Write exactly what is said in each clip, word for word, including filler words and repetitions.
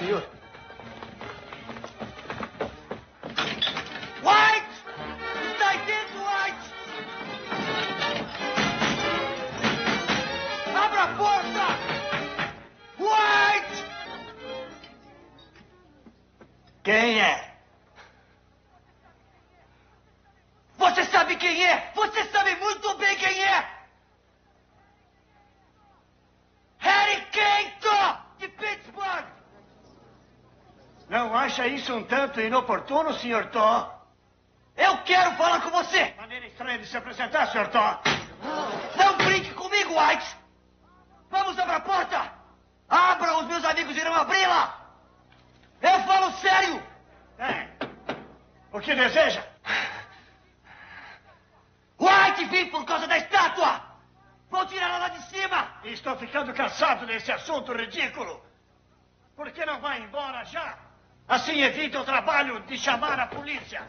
senhor. White! Está aí dentro, White! Abra a porta! White! Quem é? Você sabe quem é? Você sabe muito bem quem é! Harry Kenton, de Pittsburgh! Não acha isso um tanto inoportuno, senhor Thor? Eu quero falar com você! Maneira estranha de se apresentar, senhor Thor. Não brinque comigo, White! Vamos abrir a porta! Abra, os meus amigos irão abri-la! Eu falo sério! É. O que deseja? White, vim por causa da estátua! Vou tirá-la lá de cima! Estou ficando cansado desse assunto ridículo. Por que não vai embora já? Assim evita o trabalho de chamar a polícia.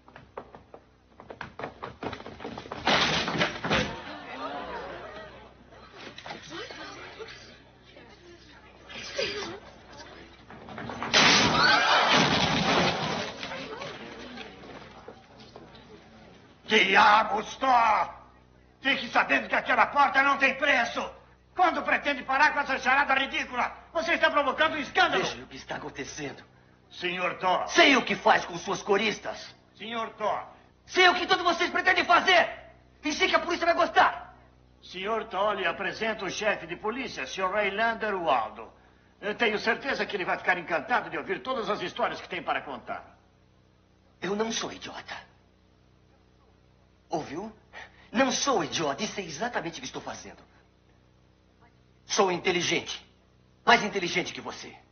Diabos, Thor! Fique sabendo que aquela porta não tem preço! Quando pretende parar com essa charada ridícula? Você está provocando um escândalo! Veja o que está acontecendo. Senhor Thor! Sei o que faz com suas coristas. Senhor Thor! Sei o que todos vocês pretendem fazer. E sei que a polícia vai gostar. Senhor Thor, lhe apresenta o chefe de polícia, senhor Raylander Waldo. Eu tenho certeza que ele vai ficar encantado de ouvir todas as histórias que tem para contar. Eu não sou idiota. Ouviu? Não sou idiota e sei exatamente o que estou fazendo. Sou inteligente. Mais inteligente que você.